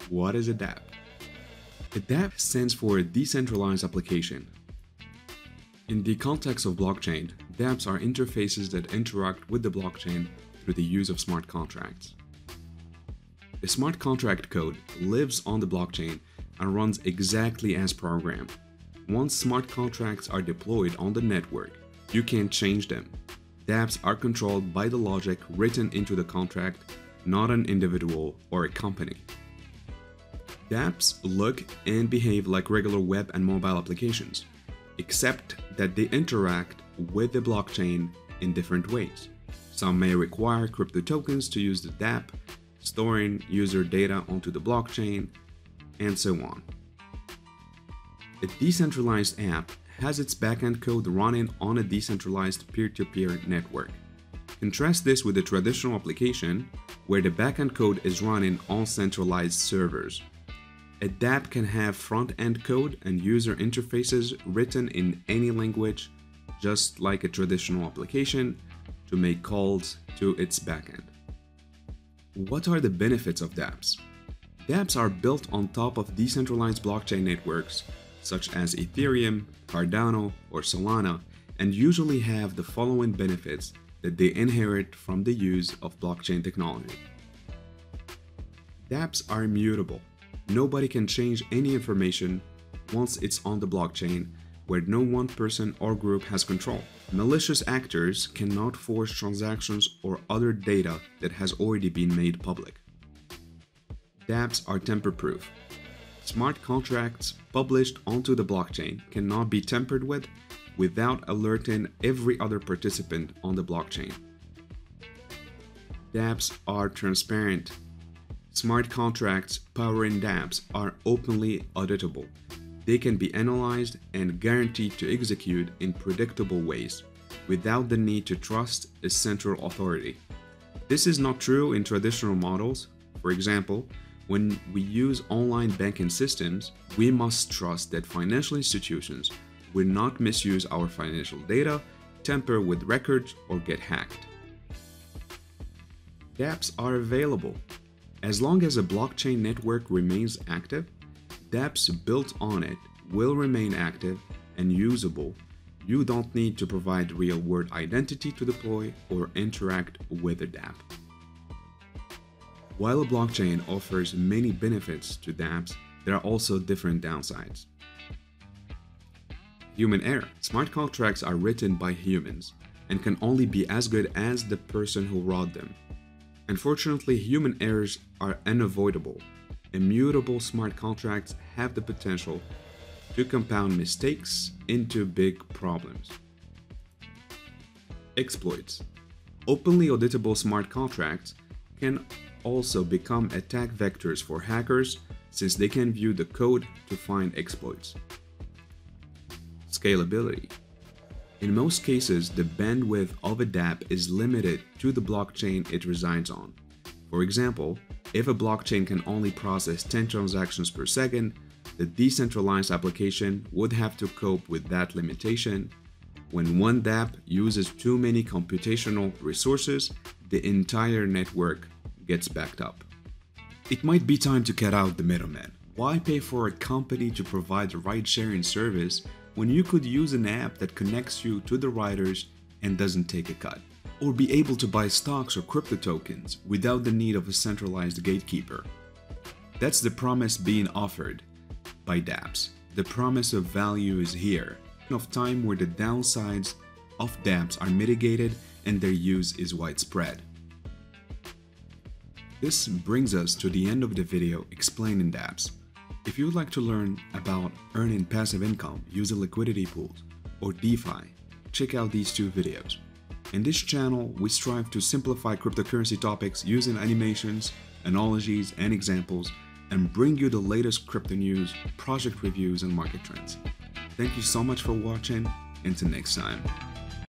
What is a DAPP? A DAPP stands for Decentralized Application. In the context of blockchain, DApps are interfaces that interact with the blockchain through the use of smart contracts. The smart contract code lives on the blockchain and runs exactly as programmed. Once smart contracts are deployed on the network, you can't change them. DApps are controlled by the logic written into the contract, not an individual or a company. DApps look and behave like regular web and mobile applications, except that they interact with the blockchain in different ways. Some may require crypto tokens to use the DAPP, storing user data onto the blockchain, and so on. A decentralized app has its backend code running on a decentralized peer-to-peer network. Contrast this with a traditional application where the backend code is running on centralized servers. A DAPP can have front-end code and user interfaces written in any language, just like a traditional application, to make calls to its backend. What are the benefits of DApps? DApps are built on top of decentralized blockchain networks such as Ethereum, Cardano, or Solana, and usually have the following benefits that they inherit from the use of blockchain technology. DApps are immutable. Nobody can change any information once it's on the blockchain, where no one person or group has control. Malicious actors cannot force transactions or other data that has already been made public. DApps are tamper-proof. Smart contracts published onto the blockchain cannot be tampered with without alerting every other participant on the blockchain. DApps are transparent. Smart contracts powering DApps are openly auditable. They can be analyzed and guaranteed to execute in predictable ways, without the need to trust a central authority. This is not true in traditional models. For example, when we use online banking systems, we must trust that financial institutions will not misuse our financial data, tamper with records, or get hacked. DApps are available. As long as a blockchain network remains active, DApps built on it will remain active and usable. You don't need to provide real-world identity to deploy or interact with a DAPP. While a blockchain offers many benefits to DApps, there are also different downsides. Human error. Smart contracts are written by humans and can only be as good as the person who wrote them. Unfortunately, human errors are unavoidable. Immutable smart contracts have the potential to compound mistakes into big problems. Exploits. Openly auditable smart contracts can also become attack vectors for hackers since they can view the code to find exploits. Scalability. In most cases, the bandwidth of a DAPP is limited to the blockchain it resides on. For example, if a blockchain can only process 10 transactions per second, the decentralized application would have to cope with that limitation. When one DAPP uses too many computational resources, the entire network gets backed up. It might be time to cut out the middleman. Why pay for a company to provide a ride-sharing service when you could use an app that connects you to the riders and doesn't take a cut? Or be able to buy stocks or crypto tokens without the need of a centralized gatekeeper? That's the promise being offered by DApps. The promise of value is here, of time where the downsides of DApps are mitigated and their use is widespread. This brings us to the end of the video explaining DApps. If you would like to learn about earning passive income using liquidity pools or DeFi, check out these two videos. In this channel, we strive to simplify cryptocurrency topics using animations, analogies, and examples, and bring you the latest crypto news, project reviews, and market trends. Thank you so much for watching. Until next time.